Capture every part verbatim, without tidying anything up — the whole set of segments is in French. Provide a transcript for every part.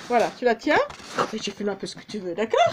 Voilà, tu la tiens et tu filmes un peu ce que tu veux, d'accord?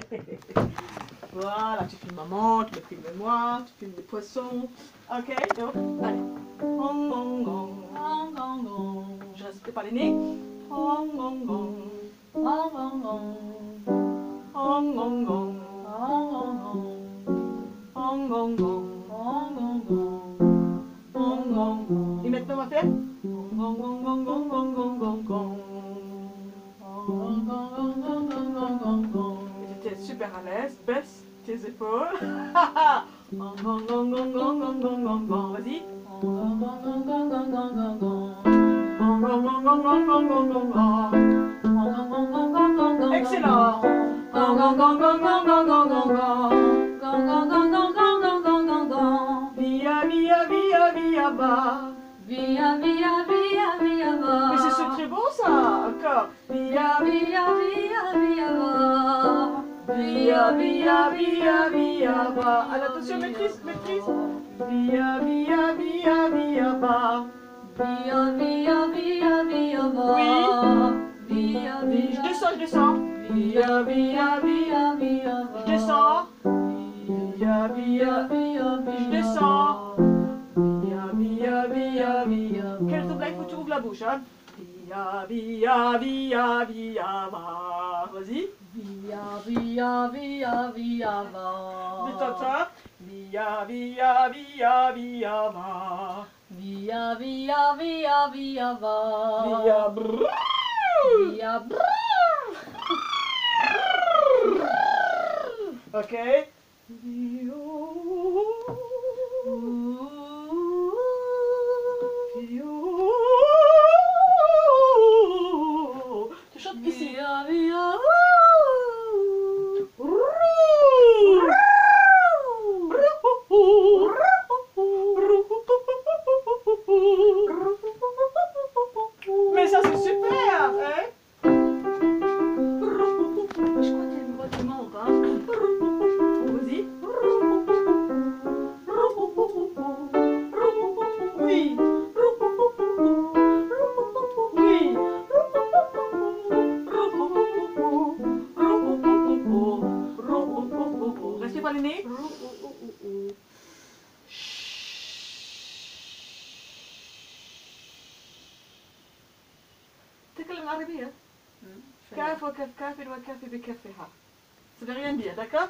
Voilà, tu filmes maman, tu me filmes moi, tu filmes les poissons. Ok, donc, allez. Gong, gong, gong, gong, gong, gong. Je reste par les nez. Gong, gong, gong, gong, gong, gong. Gong, gong, gong, gong, gong, gong. Gong, gong, gong, gong, gong, gong. Gong, gong, gong. Et maintenant, on va faire gong, gong, gong, gong, gong, gong, gong, gong, gong. Gong, gong, gong, gong, gong, gong, gong, gong. Et tu es super à l'aise, baisse tes épaules. Gong, gong, gong, gong, gong, gong, gong, gong, gong. Vas-y. Gong, gong, gong, gong, gong, gong, gong, gong. Gong, gong, gong, gong, gong, gong, gong, gong, gong. Gong, gong, gong, gong, gong, gong, gong. Excellent. Gong, gong, gong, gong, gong, gong, gong, gong, gong. Gong, gong, gong, gong, gong, gong, gong, gong, gong. Via, via, via, via, bas. Via, via, via, via, va. Mais c'est c'est très beau ça. Encore. Via, Via, via, via, va. via, via, via, via, bas. Alors attention, maîtrise, maîtrise. Via, via, via, via, bas. Via, via, via, via, va. Via, Je via, descends, je descends. Via, via, via. via, via, va. Je descends. Via, via, via, je descends. Via, via, via, via. Quel double il faut que tu ouvres la bouche, hein. Via, via, via, via, va. Vas-y. Via, via, via, via, va. Détends-toi. Via, via, via, via, va. Via, via, via, via, va. Via, brrr. Via, Ok. Tu chantes ici. via, via, Mais ça c'est super, hein? Je crois qu'il y a une voix qui monte, hein. Vas-y. Oui. Oui. Restez pas le nez. تكلم عربي ها؟ كاف وكاف كاف وكاف بكفها. Ça veut rien dire, d'accord?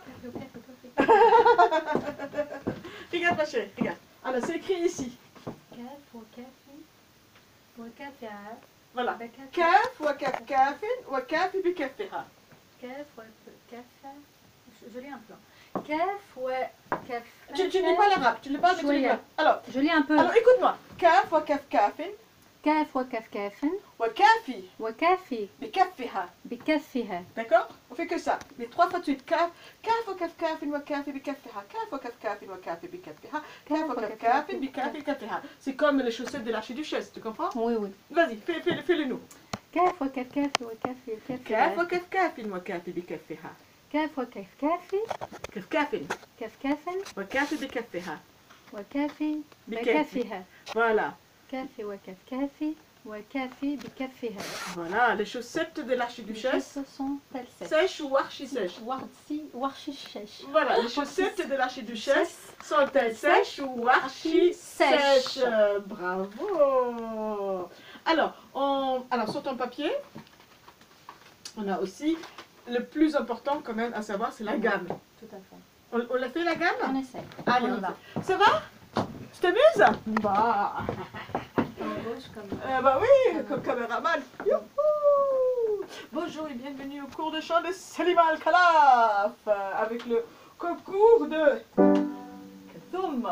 Regarde ma chérie, regarde. Alors c'est écrit ici. كاف وكافي وكافها. Voilà. كاف وكاف كاف وكاف بكفها. كاف وكافها. Je lis un peu. كاف وكاف. Tu tu lis pas l'arabe, tu lis pas avec شوية. le Alors, Je lis un peu. alors écoute-moi. كاف وكاف كاف كاف وكاف كاف وكافي وكافي بكفها. بكفها. D'accord? On fait que ça. Mais trois fois de suite. كاف كاف وكاف كاف وكاف بكفها. كاف وكاف كاف وكاف بكفها. كاف وكاف كاف بكاف بكفها. C'est comme les chaussettes de l'archiduchesse, tu comprends? Oui, oui. Vas-y, fais, fais, fais-le nous. كاف وكاف كاف وكافي كاف كفها. وكاف كاف وكاف بكفها. كاف وكاف كافي كاف كاف كاف كاف وكاف بكفها. وكافي بكفها. بكفها. Voilà. كافي وكاف كافي وكافي بكفها. Voilà, les chaussettes de l'archiduchesse. Ce sont elles sèches. Sèches ou archi-sèches. Warsi, warchi sèches. Voilà, les chaussettes de l'archiduchesse sont-elles sèches ou archi-sèches? Bravo. Alors, on, alors, sur ton papier, on a aussi le plus important quand même à savoir, c'est la gamme. Tout à fait. On, on l'a fait la gamme? On essaie. Allez, on on y va. fait. Ça va? Tu t'amuses? Bah. Comme gauche, comme Euh, bah oui, comme caméraman. Youhou. Bonjour et bienvenue au cours de chant de Salima Al-Khalaf euh, avec le concours de Kathoum.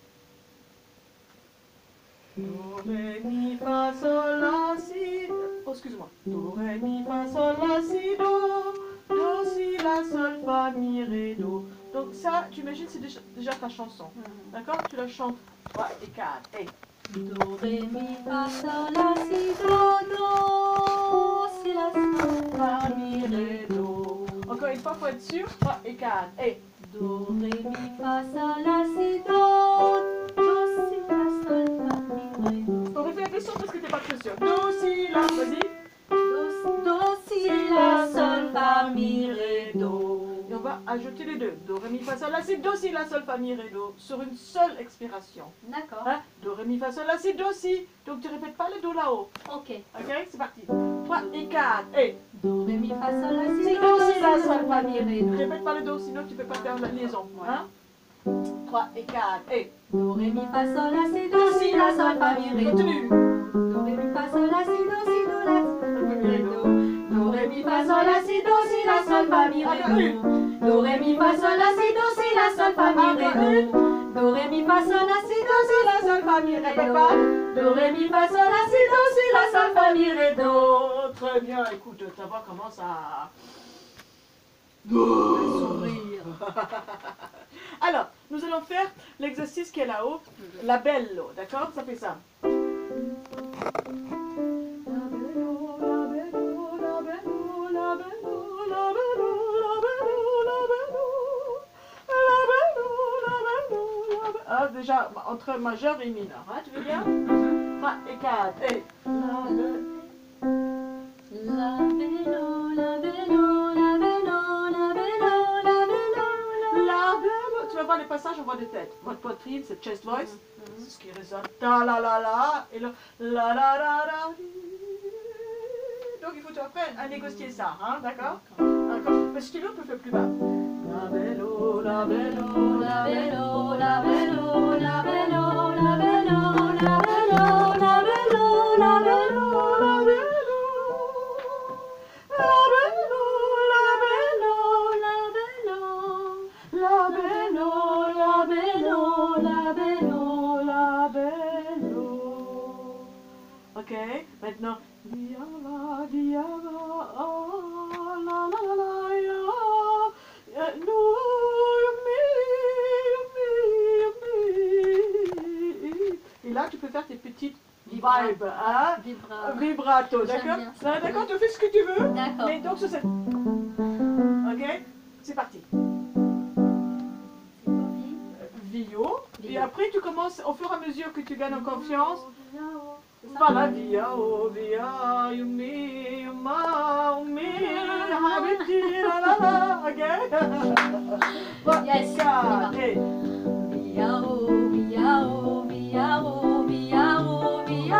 Do, ré, mi, fa, sol, la, si. Oh, excuse-moi. Do, ré, mi, fa, sol, la, si, do. Do, si, la, sol, fa, mi, ré, do. Donc ça, tu imagines, c'est déjà, déjà ta chanson. D'accord? Tu la chantes trois et quatre. Et Do, ré, mi, fa, sol, la, si, do, do, si, la, sol, fa, mi, ré, do. encore une fois, faut être sûr. trois et quatre. Et Do, ré, mi, fa, sol, la, si, do, do, si, la, sol, fa, mi, ré, do. on refait un peu son parce que t'es pas très sûr. Do, si, la, vas-y. Do, do, si, ajouter les deux. Do, ré, mi, fa, sol, la, si, do, si, la, sol, fa, mi, ré, do. Sur une seule expiration. D'accord. Hein? Do, ré, mi, fa, sol, la, si, do, si. Donc tu répètes pas le do là-haut. Ok. Ok, c'est parti. trois et quatre. Et Do, ré, mi, fa, sol, la, si, si, do, do, si, si, la, la, sol, sol, fa, fa, mi, mi, ré, ré. do. Répète pas le do, sinon tu peux pas faire la liaison. Hein? trois et quatre. Et Do, ré, mi, fa, sol, la, si, do, si, la, sol, fa, mi, ré, do. continue. Do, ré, mi, fa, sol, la, si, do, si, do, la, sol, fa, mi, ré, do. Do, ré, mi, fa, sol, la, si, do, si, la, sol, fa, mi, ré, do. Do, ré, mi, fa, sol, la, si, do, si, la, sol, fa, mi, ré, do. Do, ré, mi, fa, sol, la, si, do, si, la, sol, fa, mi, ré, Répète do. pas. Do, ré, mi, fa, sol, la, si, do, si, la, sol, fa, mi, ré, do. Do. Très bien, écoute, ta voix commence à... Sourire. Alors, nous allons faire l'exercice qui est là-haut, la bello, d'accord? Ça fait ça. Ah, déjà, entre majeur et mineur, hein, tu veux bien? trois et quatre, et... La bello, la bello, la bello, la bello, la bello, La bello. Tu vas voir les passages en voix de tête. Votre poitrine, c'est chest voice. C'est ce qui résonne. Ta la la la. Et le la la la la. Donc il faut que tu apprennes à négocier ça, hein, d'accord? Encore. Mais si tu veux, on peut faire plus bas. La bello, la bello, la la bello, bello, la bello, la bello, la bello, la bello, la bello, la bello. Ok, maintenant. Via va, via va, ah, la la la la, ya, no, me, me. Et là, tu peux faire tes petites vibes, hein? Vibra. Vibrato, J'aime d'accord? bien ça. Là, d'accord, tu fais ce que tu veux. D'accord. Mais donc, sur cette. Ok? C'est parti. Vio. Et après, tu commences, au fur et à mesure que tu gagnes en confiance. Voilà, via, oh, via, you me, you ma, you me, habiti, la la la, ok? Yes, on y va. Et Via, oh, via, oh, via, oh, via, oh, via.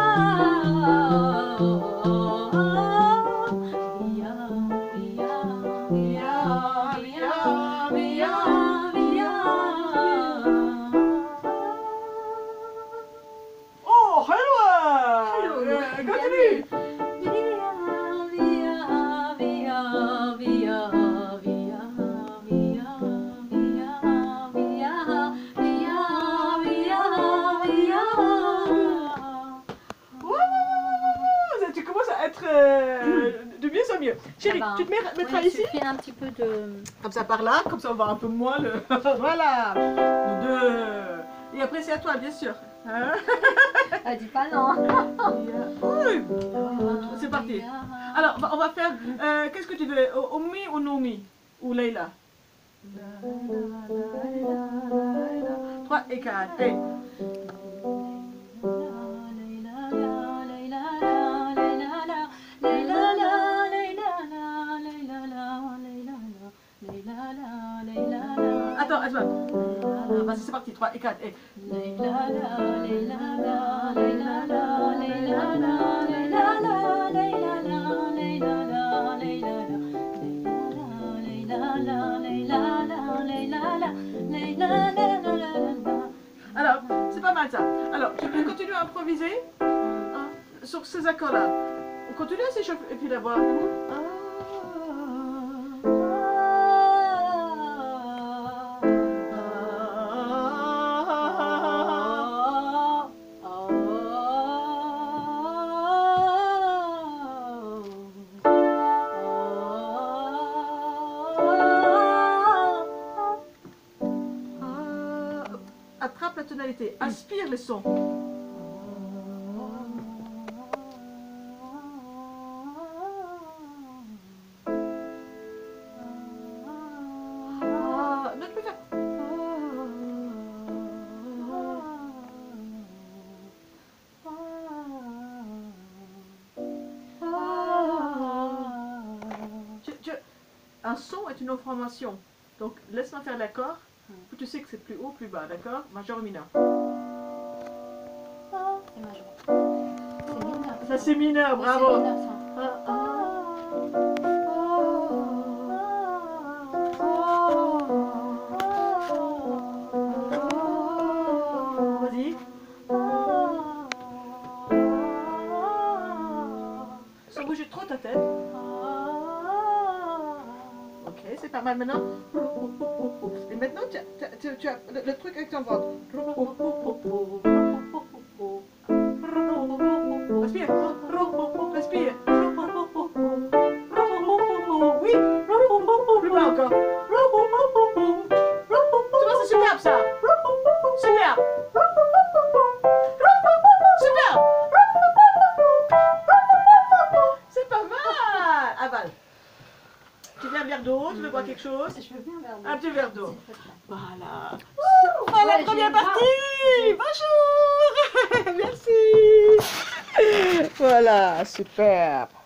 Via, via, via, via, via, via. oh, hello! Hello. Euh, continue! Via, via, via, via, via, via, via, via, via, via, via. Ouh, tu commences à être euh, de mieux en mieux. Chérie, Ah bah, tu te mets, mettras ouais, ici? tu fais un petit peu de... Comme ça par là, comme ça on voit un peu moins le... voilà! Deux. Et après c'est à toi, bien sûr. Hein? Ah, dis pas non. Oui. C'est parti. Alors, on va- on va faire... euh, Qu'est-ce que tu veux? O- Omi ou Nomi? Ou Leila? trois et quatre. Et... Attends, attends. Vas-y, c'est parti. trois et quatre. Et... Alors, c'est pas mal ça. Alors, tu peux continuer à improviser hein, sur ces accords-là. On continue à s'échauffer et puis la voix. Attrape la tonalité, aspire le son. Ah, non, tu peux faire. Tu- tu- Un son est une information. Donc laisse-moi faire l'accord. Puis tu sais que c'est plus haut, plus bas, d'accord? Majeur ou mineur? C'est majeur. C'est mineur. Ça c'est mineur, Oui, bravo. c'est mineur, ça. Ah, ah. Vas-y. Sans bouger trop ta tête. Ok, c'est pas mal maintenant. Et maintenant, tu as, tu as- tu as- tu as le, le truc avec ton ventre. Respire. Respire. Oui. Plus bas encore. Tu vois, c'est superbe ça. Superbe. Superbe. C'est pas mal. Avale. Tu veux un verre d'eau? Tu veux boire quelque chose? Je veux bien un verre d'eau. Un petit verre d'eau. S'il te plaît. Voilà. Ouais, Voilà la j'ai première le bras. partie. Bonjour. Merci. Voilà, superbe.